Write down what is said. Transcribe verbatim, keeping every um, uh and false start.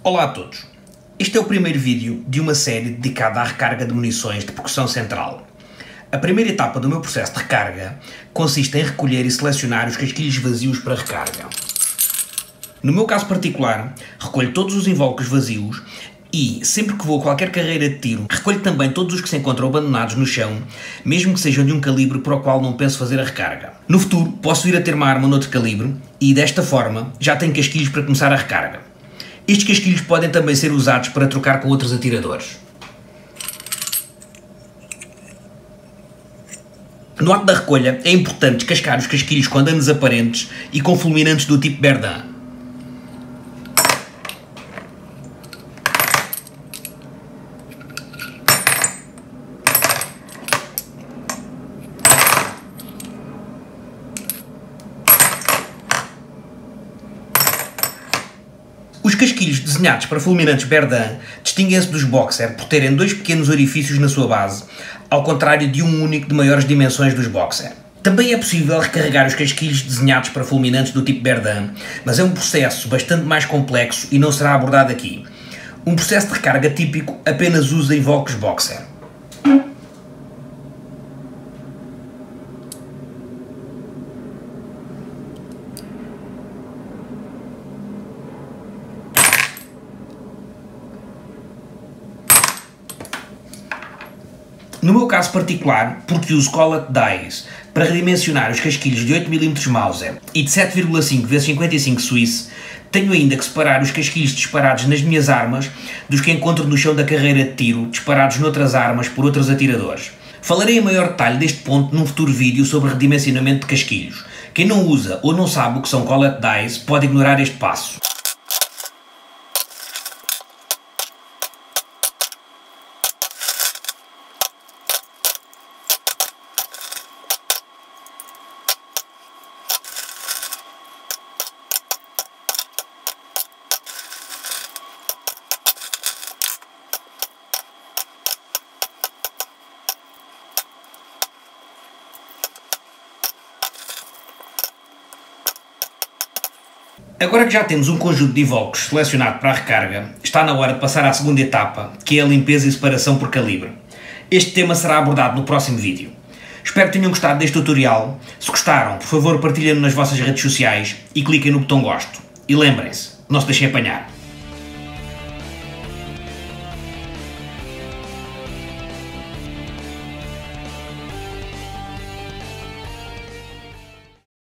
Olá a todos. Este é o primeiro vídeo de uma série dedicada à recarga de munições de percussão central. A primeira etapa do meu processo de recarga consiste em recolher e selecionar os casquilhos vazios para recarga. No meu caso particular, recolho todos os invólucros vazios e, sempre que vou a qualquer carreira de tiro, recolho também todos os que se encontram abandonados no chão, mesmo que sejam de um calibre para o qual não penso fazer a recarga. No futuro, posso vir a ter uma arma noutro calibre e, desta forma, já tenho casquilhos para começar a recarga. Estes casquilhos podem também ser usados para trocar com outros atiradores. No ato da recolha, é importante descascar os casquilhos com danos aparentes e com fulminantes do tipo Berdan. Os casquilhos desenhados para fulminantes Berdan distinguem-se dos Boxer por terem dois pequenos orifícios na sua base, ao contrário de um único de maiores dimensões dos Boxer. Também é possível recarregar os casquilhos desenhados para fulminantes do tipo Berdan, mas é um processo bastante mais complexo e não será abordado aqui. Um processo de recarga típico apenas usa invólucros Boxer. No meu caso particular, porque uso Collet Dies para redimensionar os casquilhos de oito milímetros Mauser e de sete vírgula cinco vezes cinquenta e cinco Swiss, tenho ainda que separar os casquilhos disparados nas minhas armas dos que encontro no chão da carreira de tiro, disparados noutras armas por outros atiradores. Falarei em maior detalhe deste ponto num futuro vídeo sobre redimensionamento de casquilhos. Quem não usa ou não sabe o que são Collet Dies pode ignorar este passo. Agora que já temos um conjunto de invólucros selecionado para a recarga, está na hora de passar à segunda etapa, que é a limpeza e separação por calibre. Este tema será abordado no próximo vídeo. Espero que tenham gostado deste tutorial. Se gostaram, por favor partilhem-no nas vossas redes sociais e cliquem no botão gosto. E lembrem-se, não se deixem apanhar.